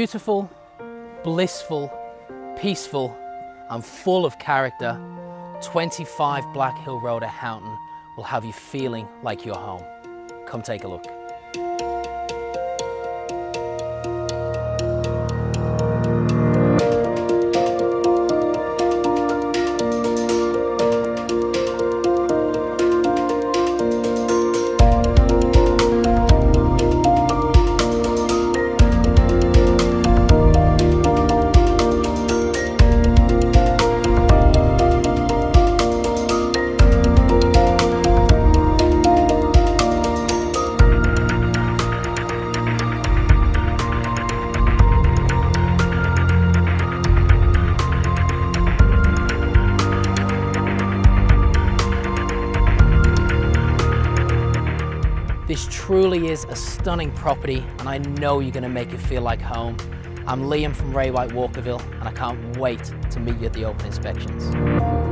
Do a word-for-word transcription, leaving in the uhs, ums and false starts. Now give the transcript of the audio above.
Beautiful, blissful, peaceful, and full of character, twenty-five Blackhill Road at Houghton will have you feeling like you're home. Come take a look. This truly is a stunning property, and I know you're going to make it feel like home. I'm Liam from Ray White Walkerville, and I can't wait to meet you at the open inspections.